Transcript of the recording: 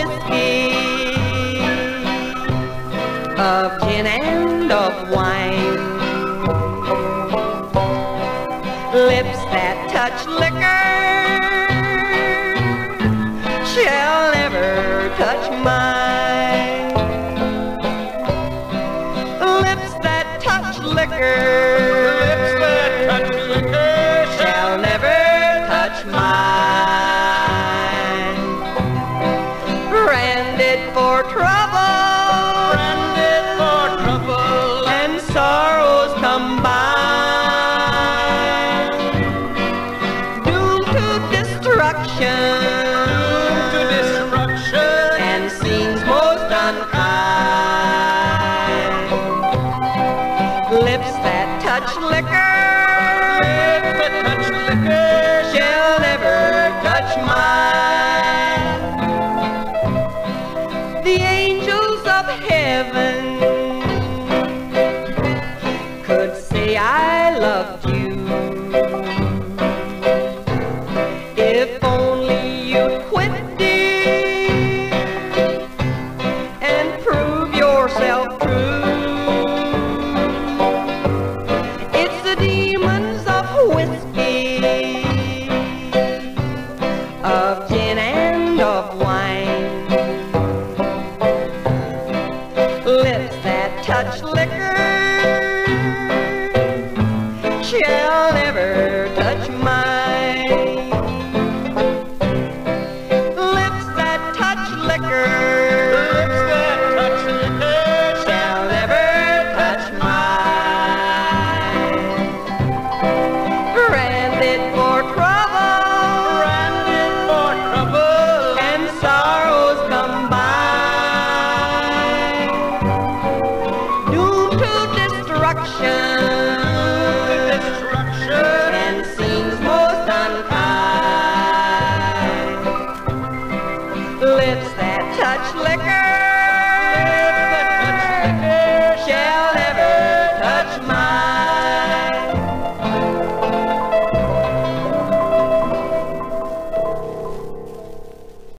whiskey, of gin and of wine. Lips that touch liquor shall never touch mine. Lips that touch liquor shall never touch mine. Branded for trouble, and sorrows combined, doomed to destruction.